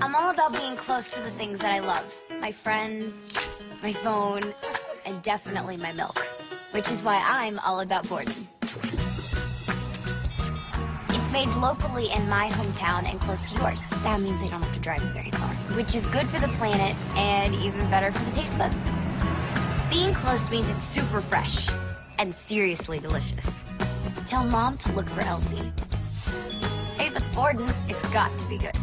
I'm all about being close to the things that I love. My friends, my phone, and definitely my milk. Which is why I'm all about Borden. It's made locally in my hometown and close to yours. That means I don't have to drive very far. Which is good for the planet and even better for the taste buds. Being close means it's super fresh and seriously delicious. Tell Mom to look for Elsie. Hey, if it's Borden, it's got to be good.